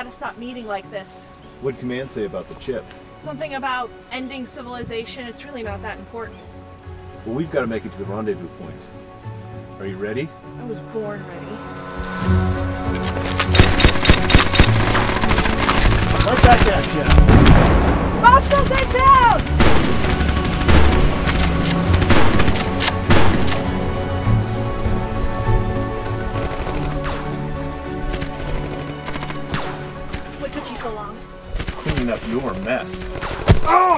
gotta stop meeting like this. What'd command say about the chip? Something about ending civilization. It's really not that important. Well, we've got to make it to the rendezvous point. Are you ready? I was born ready. Right back at you. Hostile, take down! What took you so long? Cleaning up your mess. Oh!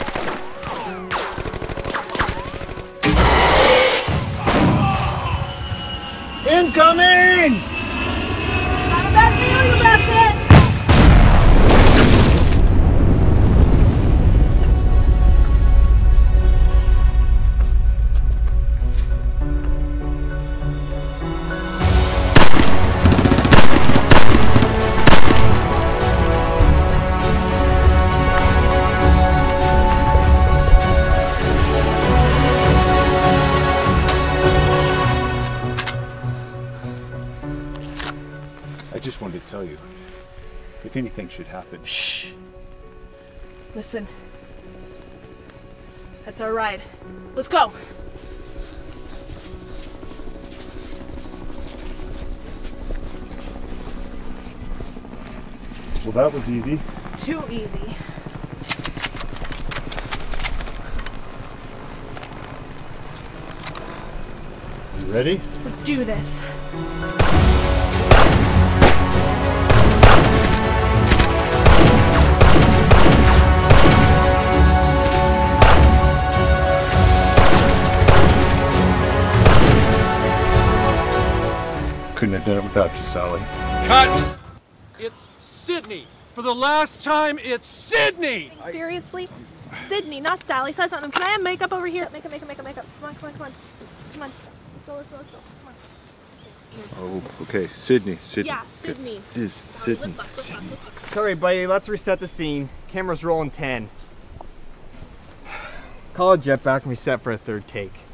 Incoming! Not a bad feeling about this! I just wanted to tell you, if anything should happen. Shh. Listen. That's our ride. Let's go. Well, that was easy. Too easy. You ready? Let's do this. Couldn't have done it without you, Sally. Cut! It's Sydney. For the last time, it's Sydney! Seriously? Sydney, not Sally. Say something. Can I have makeup over here? Makeup. Come on. Come on. Let's go. Come on. Oh, okay. Sydney. Yeah, Sydney. Is Sydney. Alright, buddy, let's reset the scene. Camera's rolling 10. Call a jet back and we set for a third take.